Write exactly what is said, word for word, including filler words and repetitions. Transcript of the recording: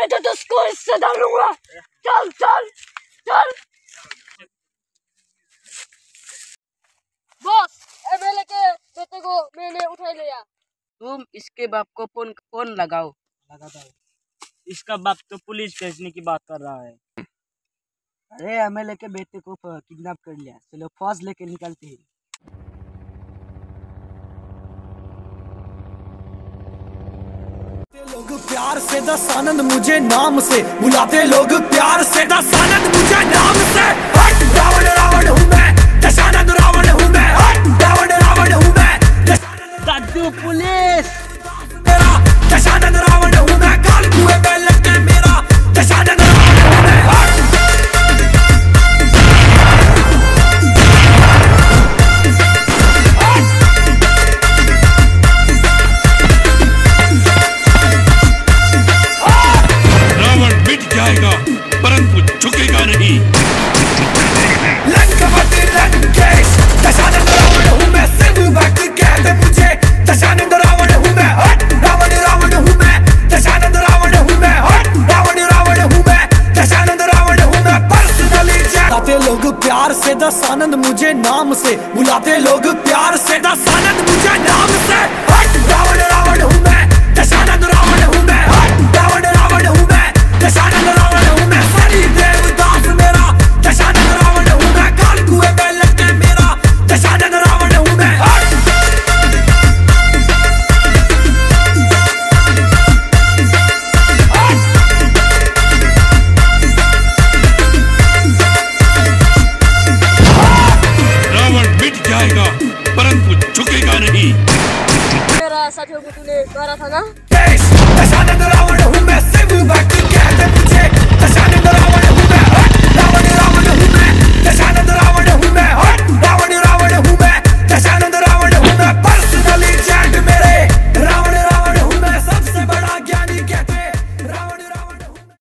नहीं तो तुझको इससे डालूंगा। चल चल चल। बॉस, एमएलए के बेटे को मैंने उठा लिया। तुम इसके बाप को फोन फोन लगाओ। लगाता हूँ। इसका बाप तो पुलिस भेजने की बात कर रहा है। अरे एमएलए के बेटे को किडनैप कर लिया, चलो फौज लेके निकलते हैं। लोग प्यार से दस आनंद मुझे नाम से बुलाते, लोग प्यार से दस आनंद मुझे नाम से। हट रावण रावण हूँ मैं, दशानंद रावण हूँ मैं। हट रावण रावण हूँ मैं, दादू पुलिस मेरा दशानंद रावण हूँ मैं। काल कुएं में लटके मेरा दशानंद रावण हूँ मैं। हट जाएगा परंतु झुकेगा नहीं। लंकापति लंकेश, दशानंद रावण हूँ मैं। सिर्फ वक्त कहते मुझे दशानंद रावण हूँ मैं। हट रावण रावण हूँ मैं, दशानंद रावण हूँ मैं। हट रावण रावण हूँ मैं, दशानंद रावण हूँ मैं। पर्सनली बुलाते लोग प्यार से दस आनंद मुझे नाम से बुलाते, लोग प्यार से दस आनंद मुझे नाम से। हट रावण रावण हूँ मैं, दशानंद रावण हूँ मैं। हट रावण रावण हूँ मैं, दशानंद रावण हूँ मैं। सनी देवदास मेरा दशानंद रावण हूँ मैं। काल कुएं में लटके मेरा दशानंद रावण हूँ मैं। रावण मिट जाएगा परंतु झुकेगा नहीं। मेरा साथियों को तूने मारा था ना। दशानंद रावण हूँ मैं। सिर्फ वक्त कहते मुझे दशानंद रावण